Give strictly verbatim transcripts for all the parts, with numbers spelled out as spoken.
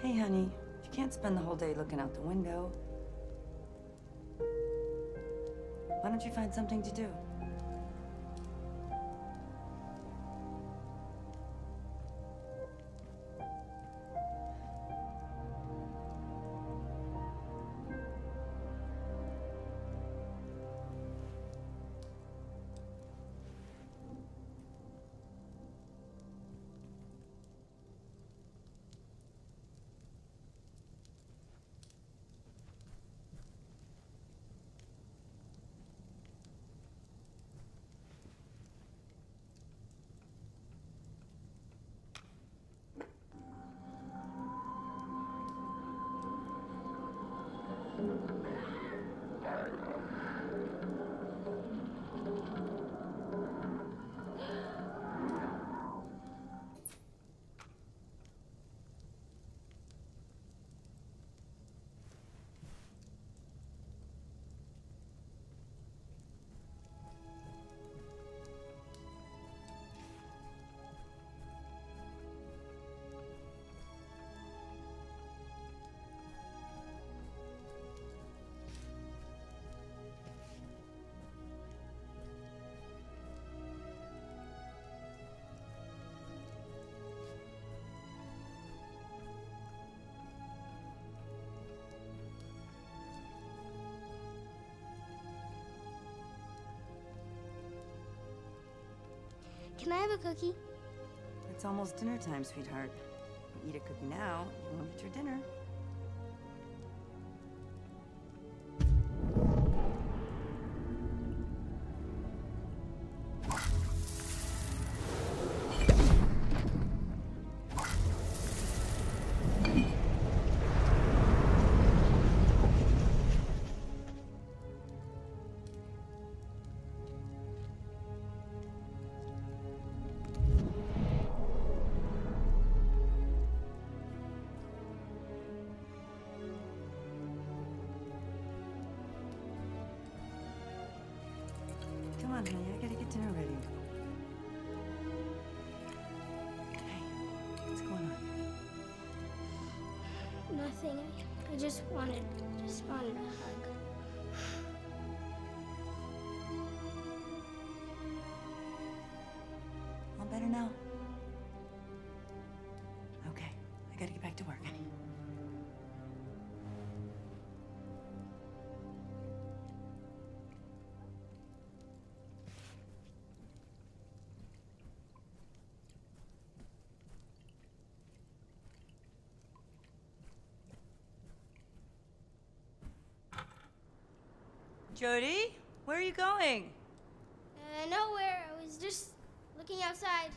Hey, honey, you can't spend the whole day looking out the window. Why don't you find something to do? Can I have a cookie? It's almost dinner time, sweetheart. You eat a cookie now, you won't eat your dinner. Come on, honey, I gotta get dinner ready. Hey, what's going on? Nothing. I just wanted, just wanted a hug. All better now? Okay, I gotta get back to work, honey. Jody, where are you going? Uh, nowhere. I was just looking outside.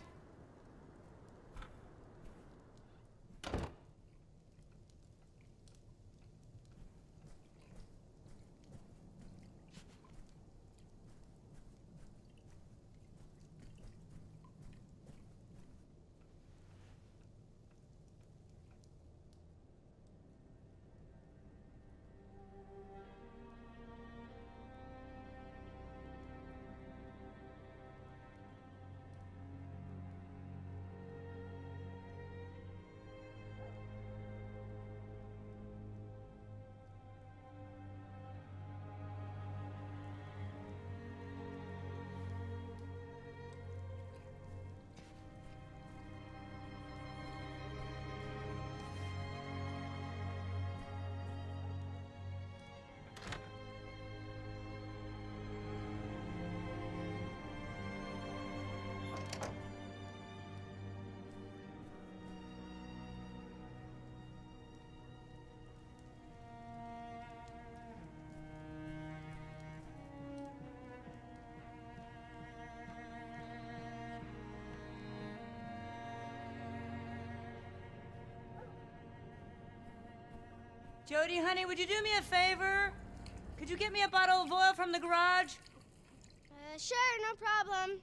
Jody, honey, would you do me a favor? Could you get me a bottle of oil from the garage? Uh, sure, no problem.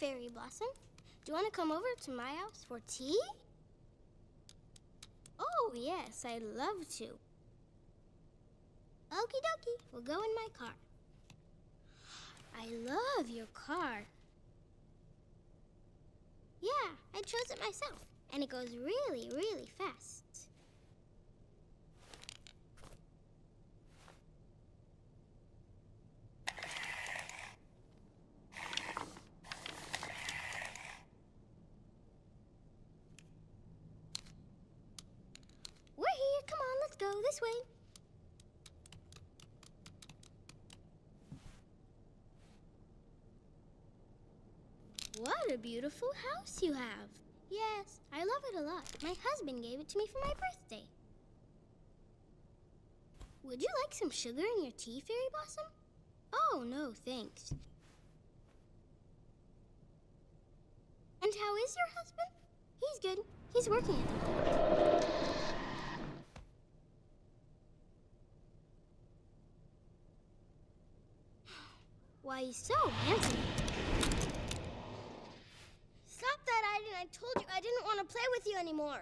Fairy Blossom. Do you want to come over to my house for tea? Oh, yes, I'd love to. Okie dokie, we'll go in my car. I love your car. Yeah, I chose it myself, and it goes really, really fast. We're here, come on, let's go this way. What a beautiful house you have. Yes, I love it a lot. My husband gave it to me for my birthday. Would you like some sugar in your tea, Fairy Blossom? Oh, no, thanks. And how is your husband? He's good. He's working at it. Why, he's so handsome. Stop that, Aiden. I told you I didn't want to play with you anymore.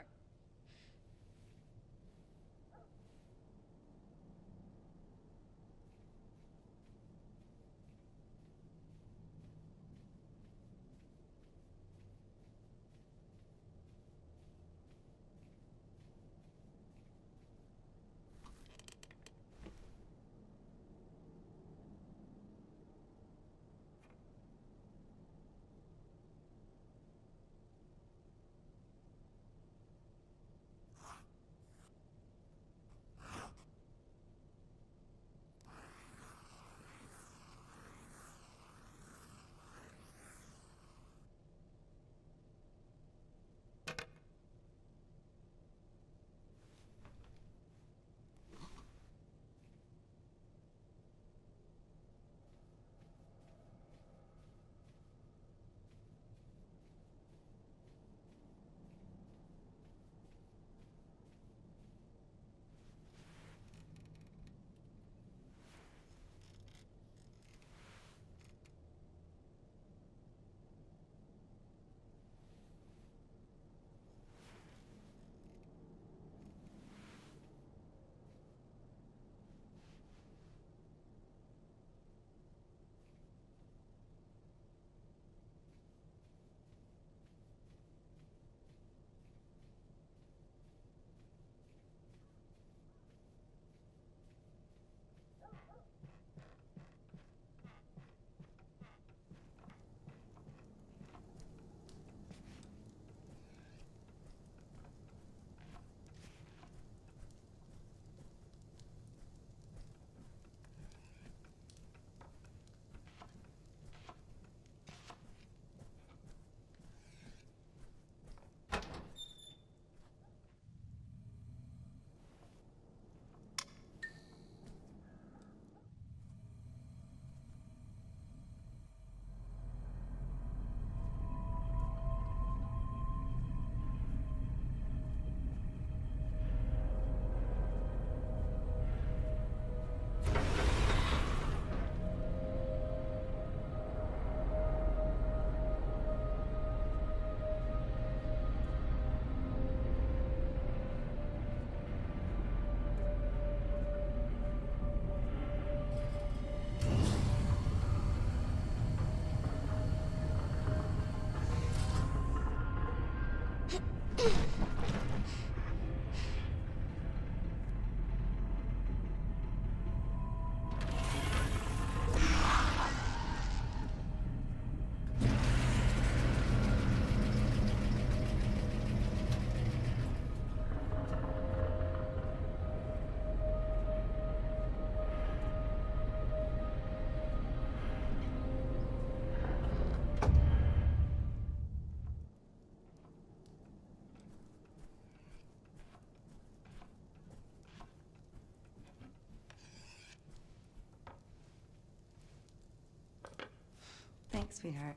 Thanks, sweetheart.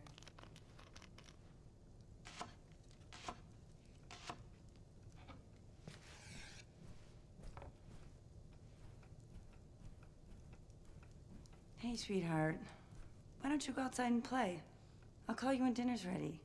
Hey, sweetheart. Why don't you go outside and play? I'll call you when dinner's ready.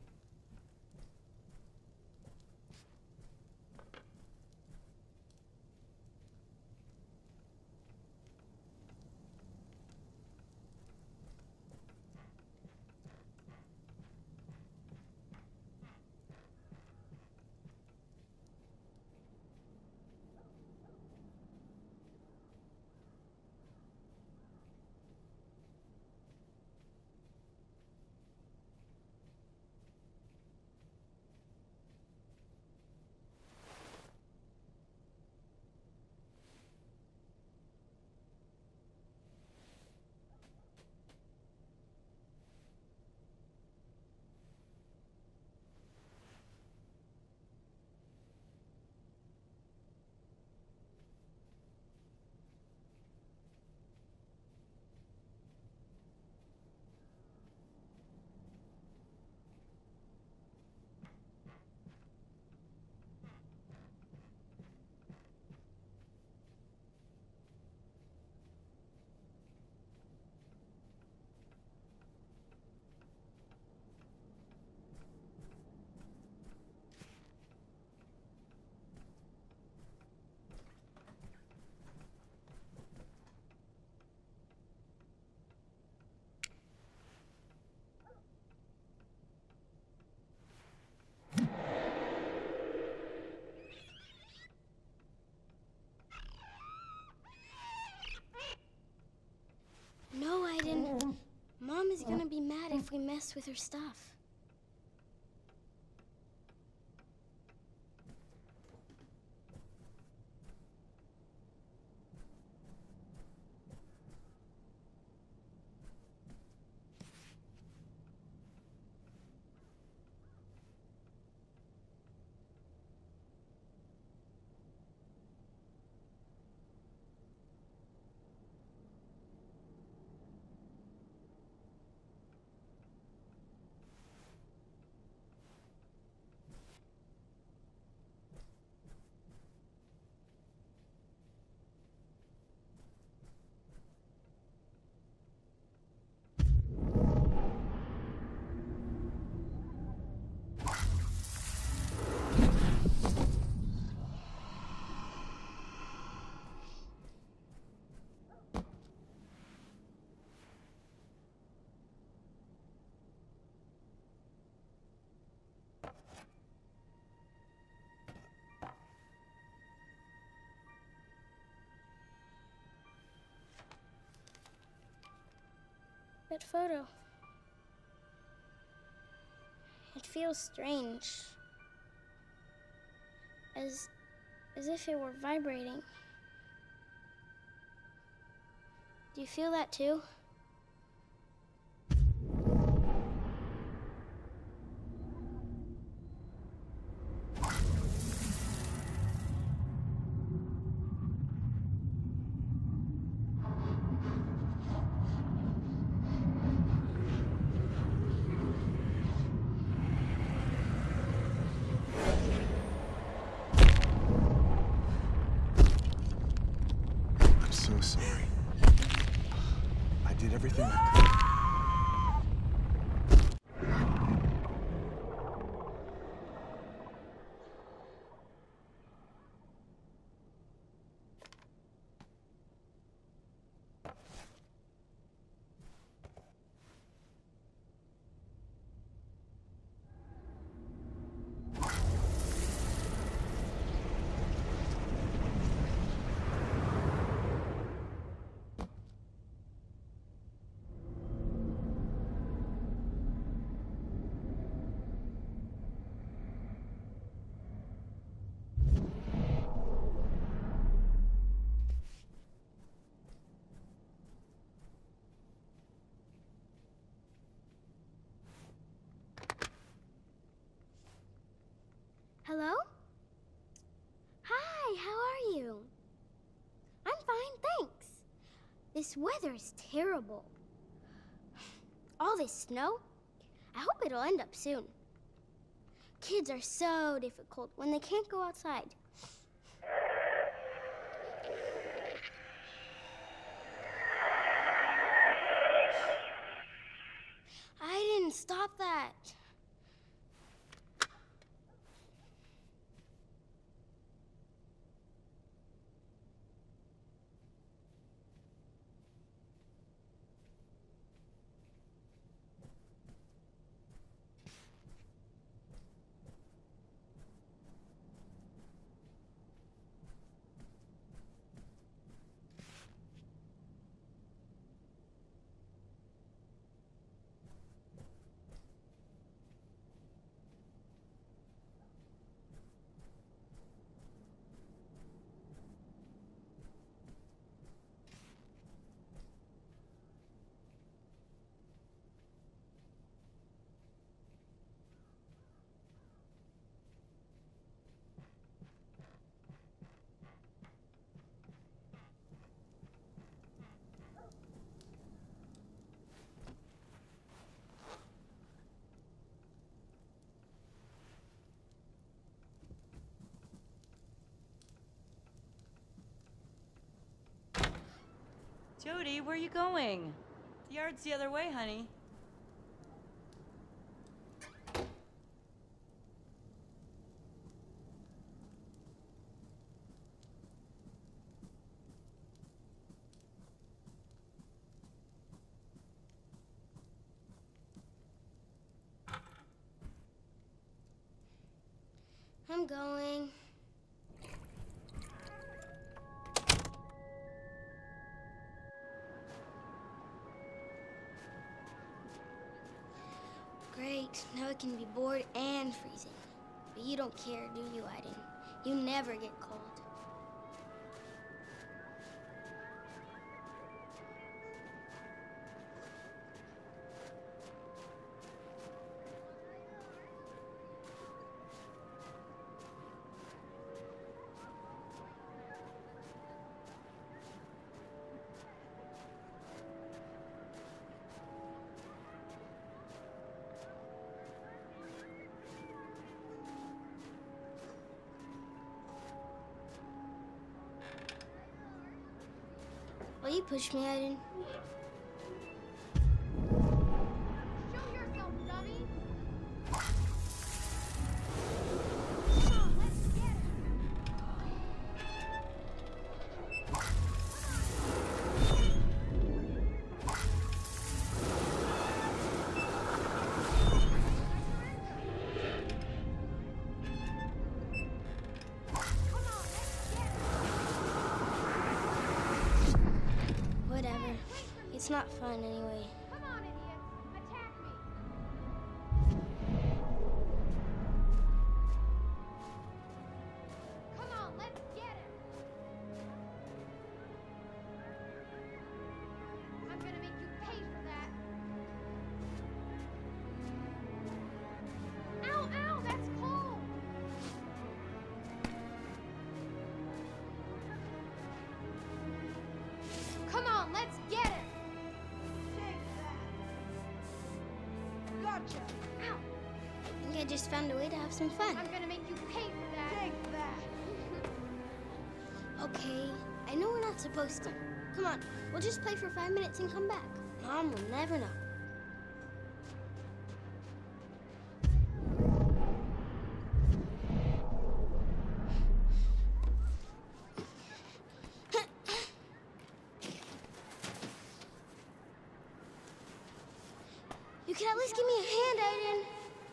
No, I didn't. Mom is gonna be mad if we mess with her stuff. That photo. It feels strange. As, as if it were vibrating. Do you feel that too? So sorry. I did everything I could. Hello? Hi, how are you? I'm fine, thanks. This weather is terrible. All this snow, I hope it'll end up soon. Kids are so difficult when they can't go outside. I didn't stop that. Jody, where are you going? The yard's the other way, honey. I'm going. Great, now it can be bored and freezing. But you don't care, do you, Aiden? You never get cold. Will you push me, Aiden? Show yourself, dummy! Whatever. It's not fun anyway. Come on, idiots! Attack me! Come on, let's get him! I'm gonna make you pay for that! Ow, ow, that's cold! Come on, let's get him! Take that. Gotcha. Ow! I think I just found a way to have some fun. I'm gonna make you pay for that! Take that. Okay, I know we're not supposed to. Come on, we'll just play for five minutes and come back. Mom will never know. You can at least give me a hand, Aiden.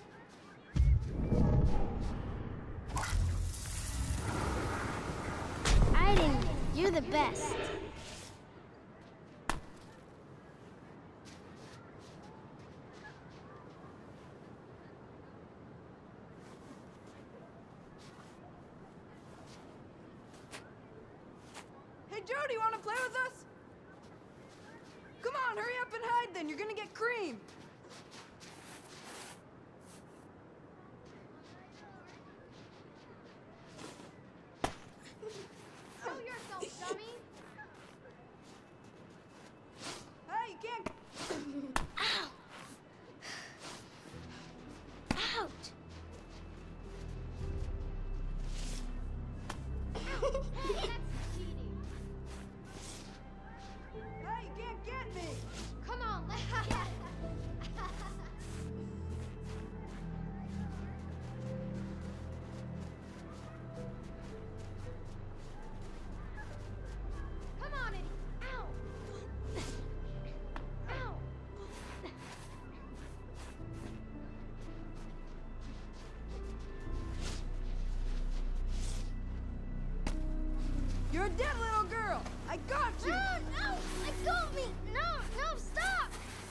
Aiden, you're the best. Hey, Jody, wanna play with us? Come on, hurry up and hide then. You're gonna get cream. Show yourself, dummy! Hey, you can't. Ow! Ouch! That's cheating! Hey, you can't get me. Come on, let's get him! Come on, Eddie! Ow! Ow! You're a dead little girl. I got you. No, no! Let go of me! No, no, stop!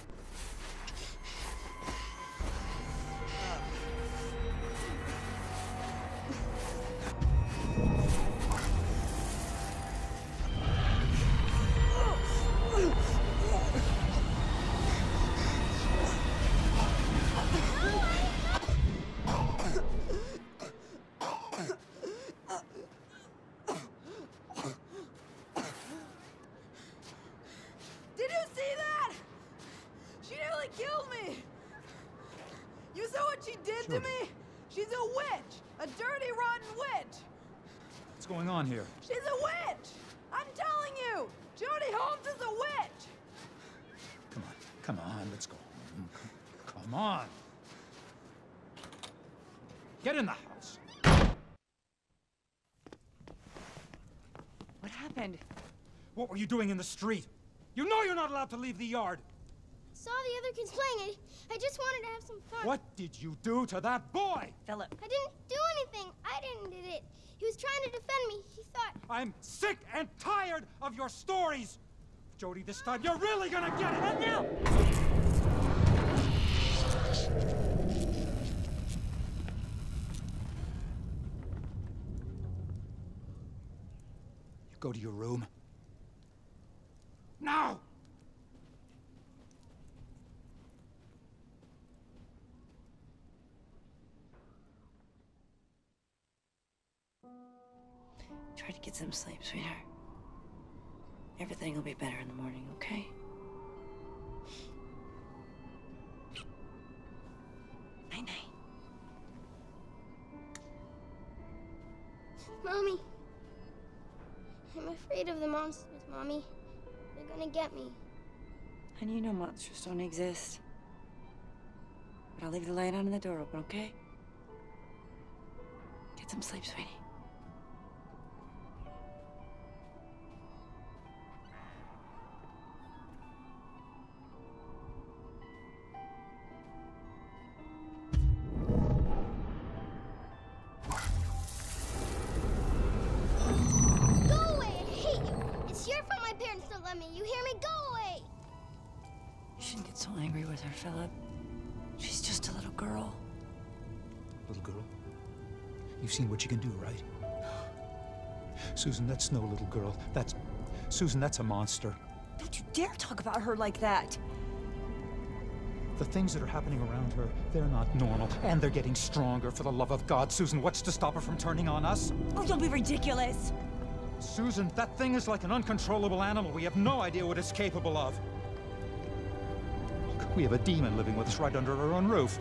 Did you see that? She nearly killed me. You saw what she did to Jody. me? She's a witch. A dirty, rotten witch. What's going on here? She's a witch. I'm telling you. Jody Holmes is a witch. time. Let's go home. Come on. Get in the house. What happened? What were you doing in the street? You know you're not allowed to leave the yard. Saw the other kids playing. I, I just wanted to have some fun. What did you do to that boy? Philip. I didn't do anything. I didn't did it. He was trying to defend me. He thought... I'm sick and tired of your stories. Jody, this time you're really gonna get it. Not now. You go to your room. Now! Try to get some sleep, sweetheart. Everything will be better in the morning, okay? Night-night. Mommy. I'm afraid of the monsters, Mommy. They're gonna get me. Honey, you know monsters don't exist. But I'll leave the light on and the door open, okay? Get some sleep, sweetie. You hear me? Go away! You shouldn't get so angry with her, Philip. She's just a little girl. Little girl? You've seen what you can do, right? Susan, that's no little girl. That's... Susan, that's a monster. Don't you dare talk about her like that! The things that are happening around her, they're not normal. And they're getting stronger, for the love of God. Susan, what's to stop her from turning on us? Oh, don't be ridiculous! Susan, that thing is like an uncontrollable animal. We have no idea what it's capable of. Look, we have a demon living with us right under our own roof.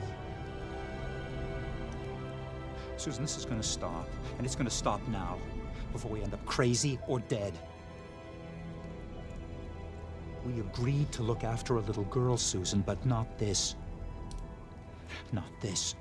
Susan, this is gonna stop. And it's gonna stop now, before we end up crazy or dead. We agreed to look after a little girl, Susan, but not this. Not this.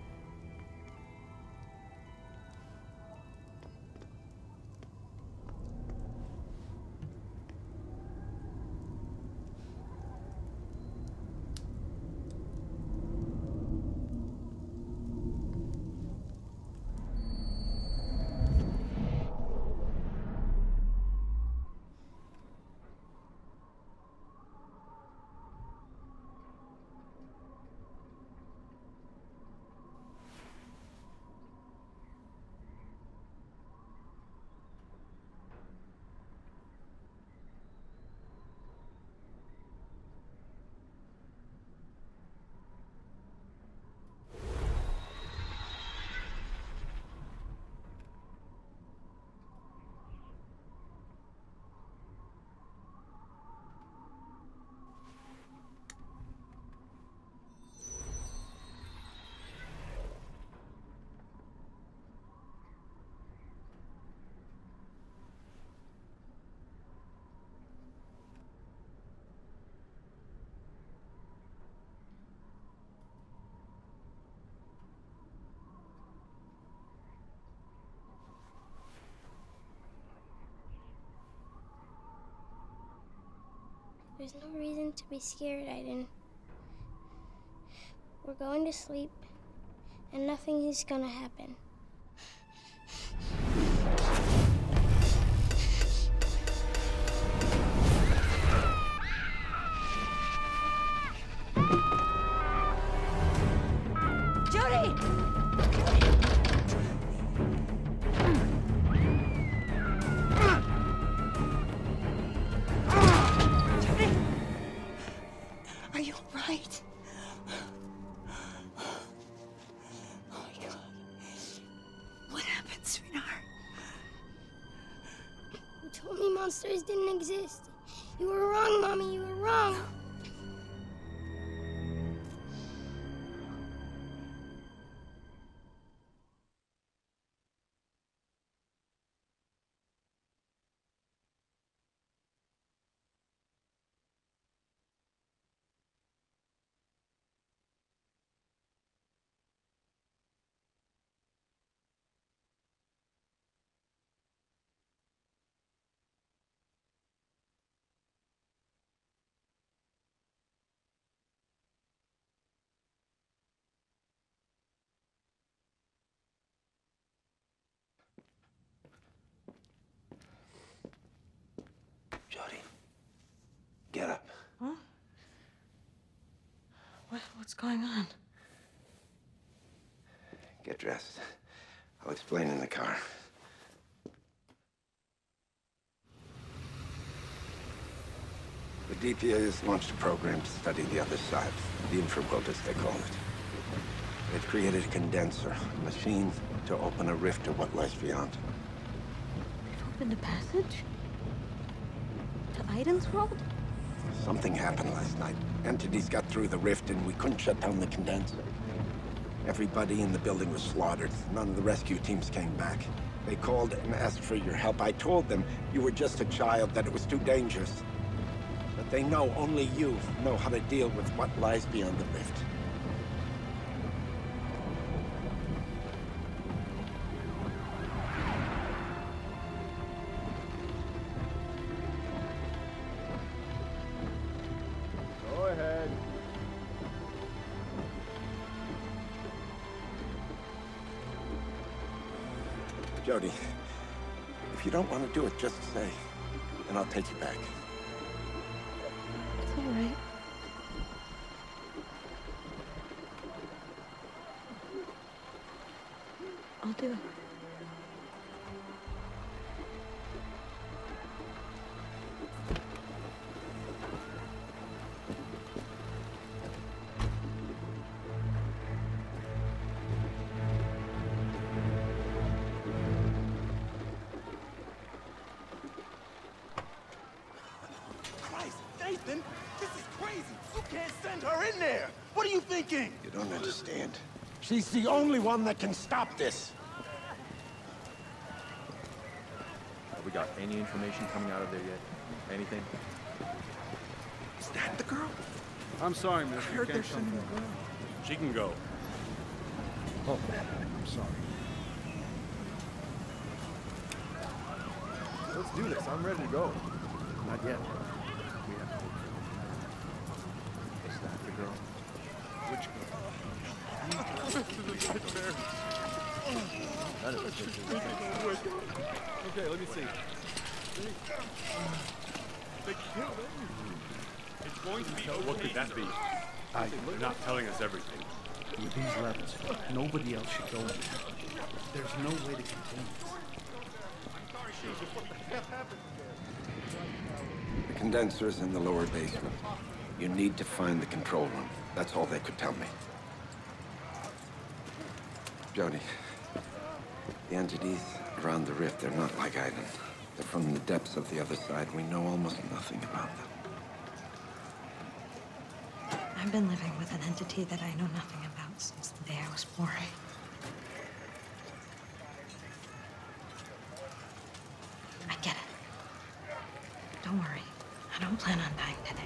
There's no reason to be scared, Aiden. We're going to sleep, and nothing is gonna happen. Jody! Are you all right? Oh my God. What happened, sweetheart? You told me monsters didn't exist. You were wrong, Mommy. You were wrong. going on? Get dressed. I'll explain in the car. The D P A has launched a program to study the other side, the infraworld as they call it. They've created a condenser, a machine to open a rift to what lies beyond. They've opened a passage? To Aiden's world? Something happened last night. Entities got through the rift and we couldn't shut down the condenser. Everybody in the building was slaughtered. None of the rescue teams came back. They called and asked for your help. I told them you were just a child, that it was too dangerous. But they know only you know how to deal with what lies beyond the rift. Go ahead. Jody, if you don't want to do it, just say, and I'll take you back. It's all right. I'll do it. Christ, Nathan, this is crazy. You can't send her in there. What are you thinking? You don't understand. She's the only one that can stop this. Have we got any information coming out of there yet? Anything? Is that the girl? I'm sorry, miss. I heard they're sending a girl. She can go. Oh, man, I'm sorry. Let's do this. I'm ready to go. Not yet. We have to. Is that the girl? Which girl? None of us is Okay, let me see. They killed everything. It's going to be okay. What could that be? I, They're not telling us everything. with these levels, nobody else should go in there. There's no way to contain this. The condenser is in the lower basement. You need to find the control room. That's all they could tell me. Jody, the entities around the rift, they're not like Aiden. They're from the depths of the other side. We know almost nothing about them. I've been living with an entity that I know nothing about since the day I was born. I get it. Don't worry. I don't plan on dying today.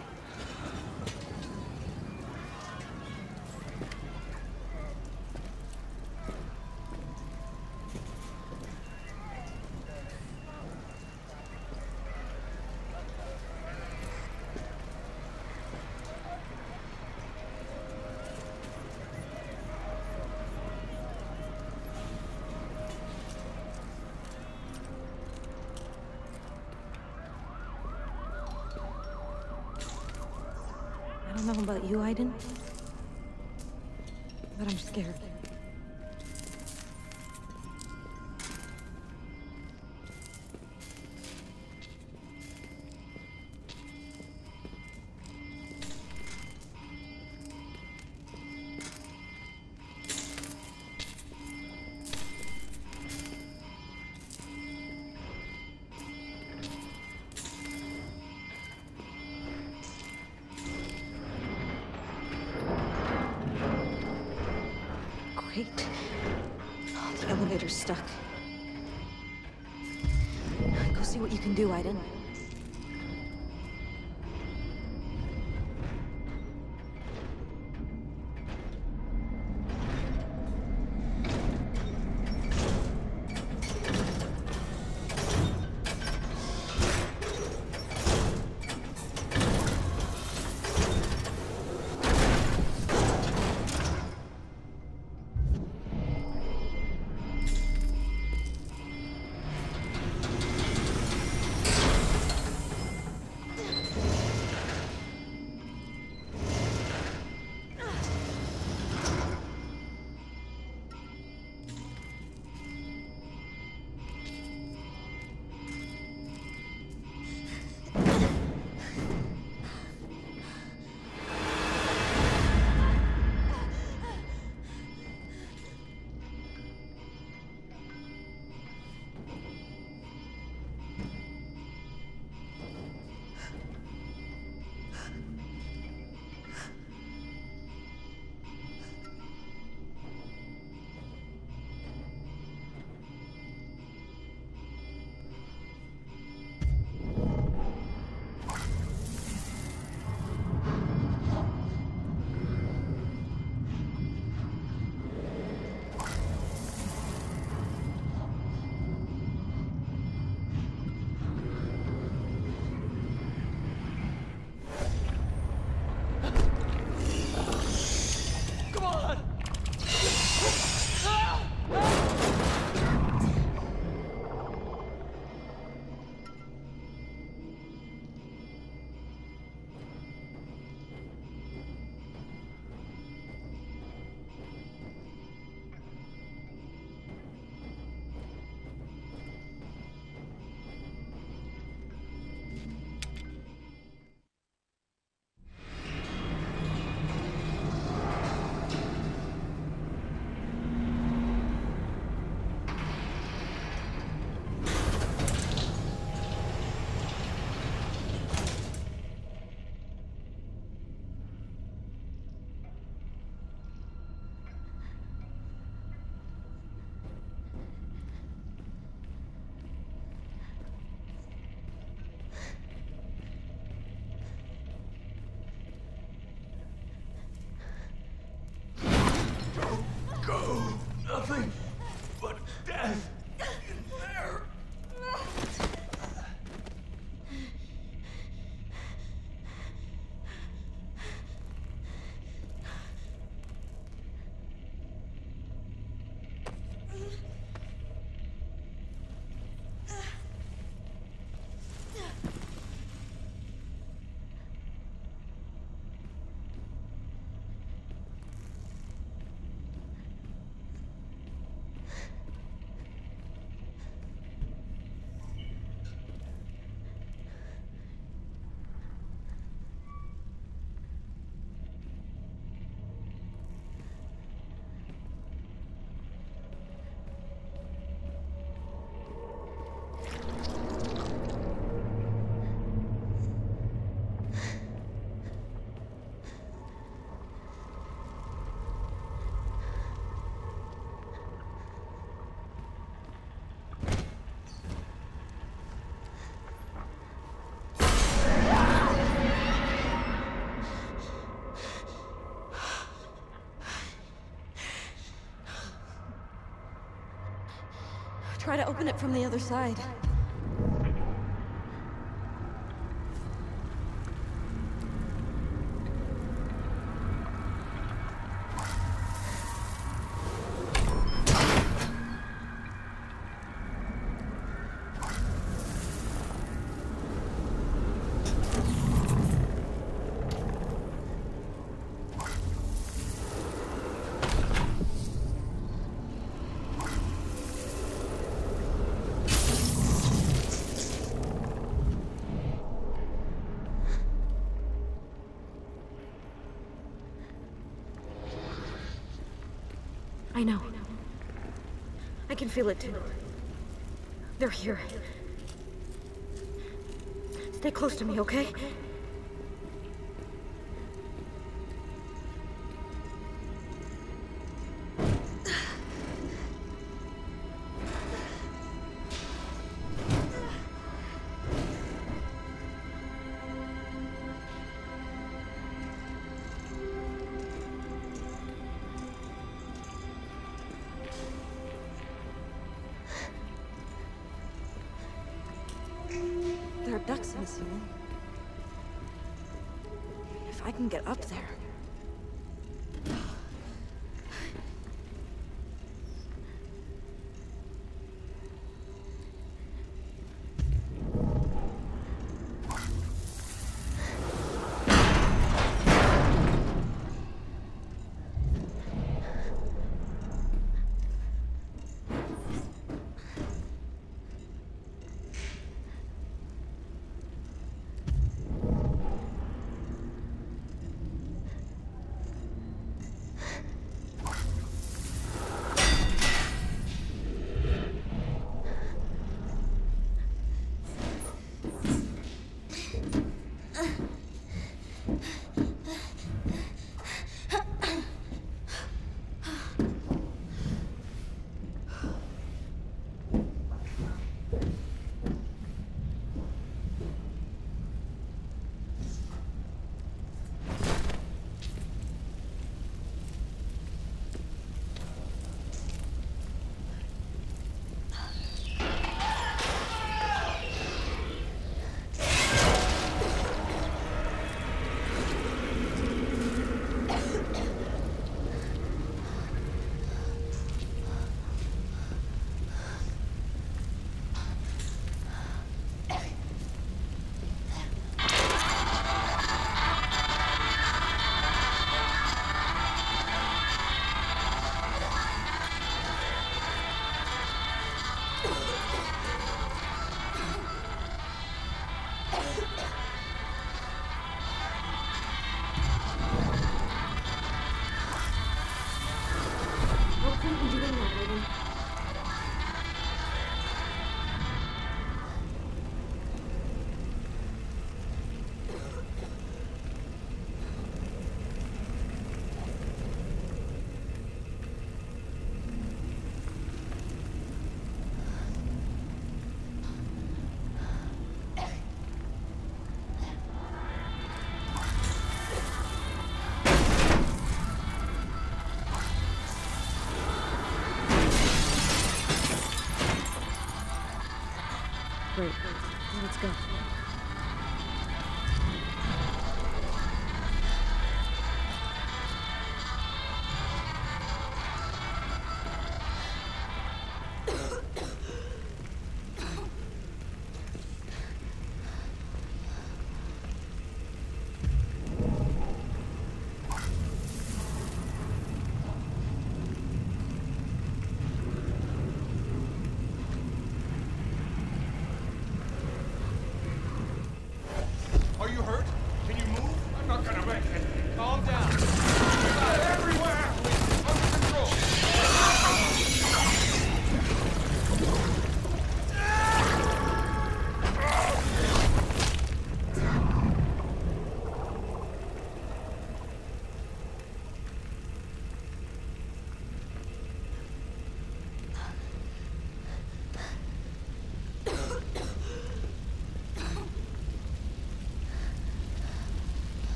I don't know about you, Aiden, but I'm scared. Great. Oh, the elevator's stuck. Go see what you can do, Aiden. try to open it from the other side. I know. I can feel it too. They're here. Stay close to me, okay? There are ducks in the ceiling. If I can get up there...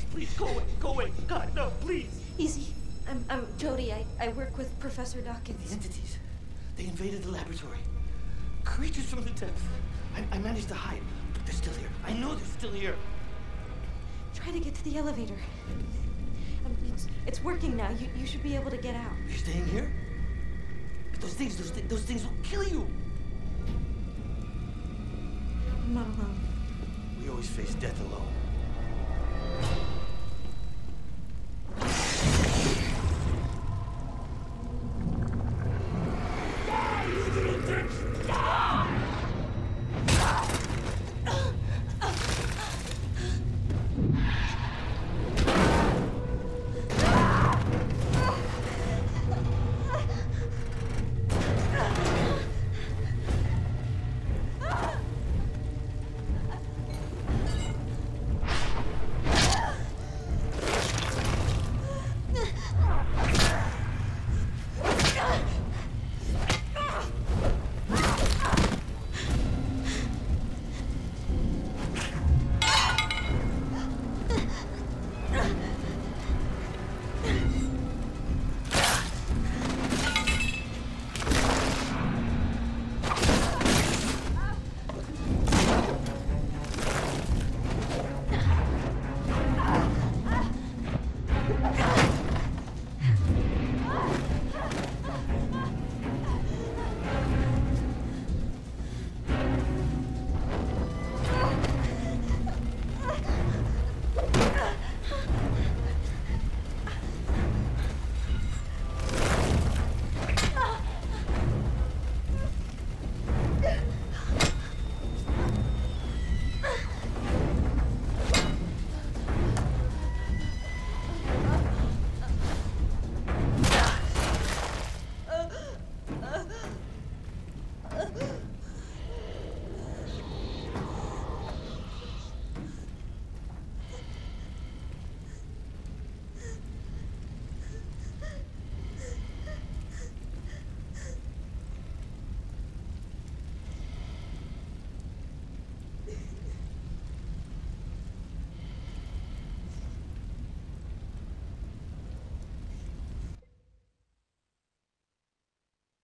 please, go away, go away. God, no, please. Easy. I'm, I'm Jody. I, I work with Professor Dawkins. The entities, they invaded the laboratory. Creatures from the depths. I, I managed to hide, but they're still here. I know they're still here. Try to get to the elevator. Um, it's, it's working now. You, you should be able to get out. You're staying here? But those things, those, th those things will kill you. I'm not alone. We always face death alone.